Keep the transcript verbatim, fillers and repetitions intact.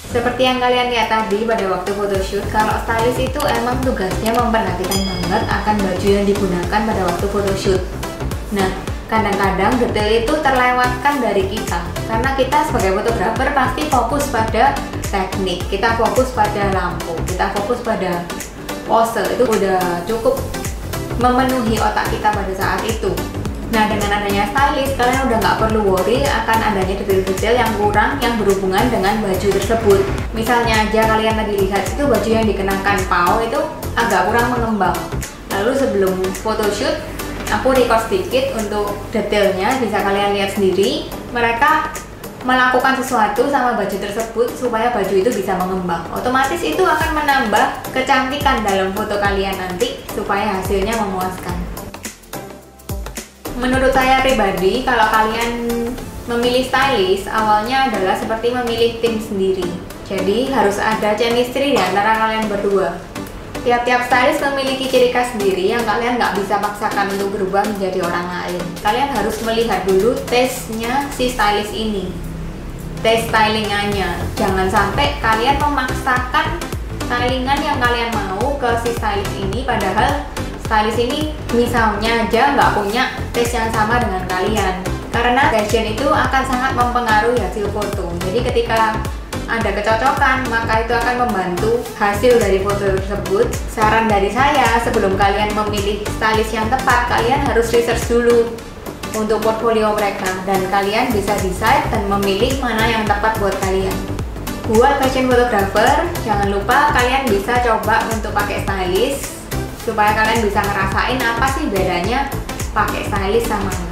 Seperti yang kalian lihat tadi pada waktu photoshoot, kalau stylist itu emang tugasnya memperhatikan banget akan baju yang digunakan pada waktu photoshoot. Nah, kadang-kadang detail itu terlewatkan dari kita, karena kita sebagai fotografer pasti fokus pada teknik, kita fokus pada lampu, kita fokus pada pose, itu udah cukup memenuhi otak kita pada saat itu. Nah, dengan adanya stylist, kalian udah nggak perlu worry akan adanya detail-detail yang kurang yang berhubungan dengan baju tersebut. Misalnya aja kalian tadi lihat itu baju yang dikenakan Pao itu agak kurang mengembang. Lalu sebelum photoshoot, aku record sedikit untuk detailnya, bisa kalian lihat sendiri. Mereka melakukan sesuatu sama baju tersebut supaya baju itu bisa mengembang. Otomatis itu akan menambah kecantikan dalam foto kalian nanti supaya hasilnya memuaskan. Menurut saya pribadi, kalau kalian memilih stylist, awalnya adalah seperti memilih tim sendiri. Jadi harus ada chemistry di antara kalian berdua. Tiap-tiap stylist memiliki ciri khas sendiri yang kalian nggak bisa paksakan untuk berubah menjadi orang lain. Kalian harus melihat dulu taste-nya si stylist ini, taste stylingannya. Jangan sampai kalian memaksakan stylingan yang kalian mau ke si stylist ini, padahal stylist ini misalnya aja nggak punya taste yang sama dengan kalian. Karena fashion itu akan sangat mempengaruhi hasil foto. Jadi ketika ada kecocokan, maka itu akan membantu hasil dari foto tersebut. Saran dari saya, sebelum kalian memilih stylist yang tepat, kalian harus research dulu untuk portfolio mereka, dan kalian bisa decide dan memilih mana yang tepat buat kalian. Buat fashion photographer, jangan lupa kalian bisa coba untuk pakai stylist supaya kalian bisa ngerasain apa sih bedanya pakai stylist sama